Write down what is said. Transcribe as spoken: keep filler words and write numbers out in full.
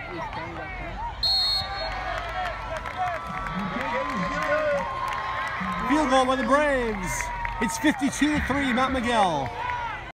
Field goal by the Braves. It's fifty-two to three, Mount Miguel.